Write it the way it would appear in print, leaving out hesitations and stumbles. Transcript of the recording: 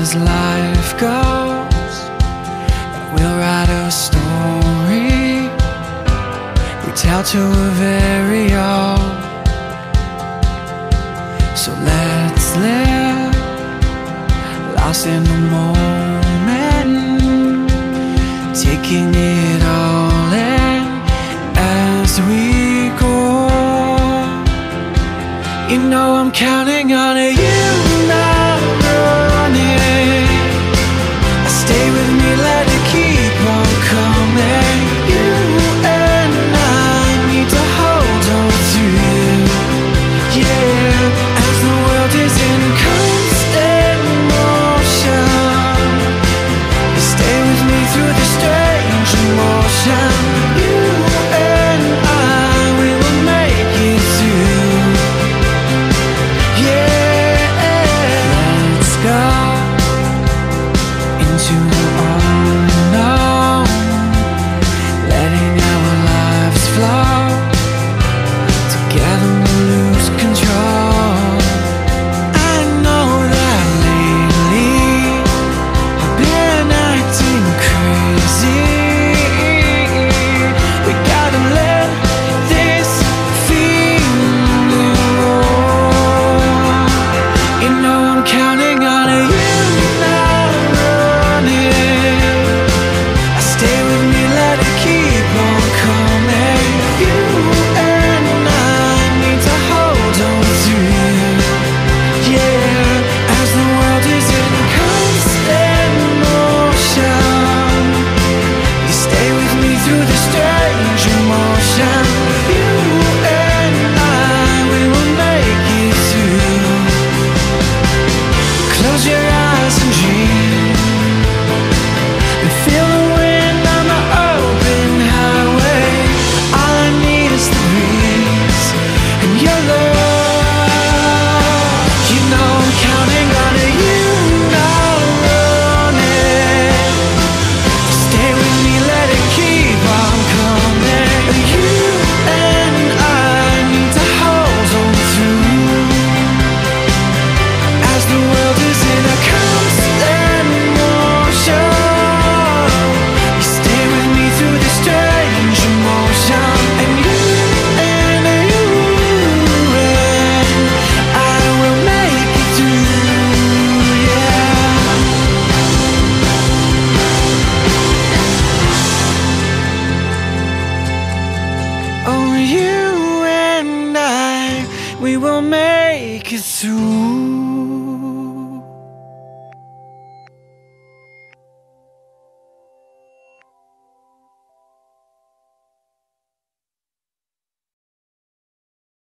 as life goes, we'll write a story we tell to a very own. So let's live, lost in the moment, taking it all in as we go. You know I'm counting on you, not running. Stay with me, let it keep on coming. You and I need to hold on to you, yeah. As the world is in constant motion, you stay with me through the strange emotion. You and I, we will make it through, yeah. Let's go into the unknown, letting our lives flow. Together we'll lose control. I know that lately I've been acting crazy. We gotta let this feeling roll. You know I'm counting on you, not running. Stay with me, let it keep on coming. You and I need to hold on to you, yeah. As the world is in constant motion, you stay with me through the strange emotion. You and I, we will make it through. Close your eyes and dream, and feel the wind on the open highway. All I need is the breeze and your love. You know I'm counting on you, not running. Stay with me, let it keep on coming. You and I need to hold on through, as the world is in a constant motion. You stay with me through the strange emotion. And you and I will make it through, yeah. Oh, you and I, we will make it through.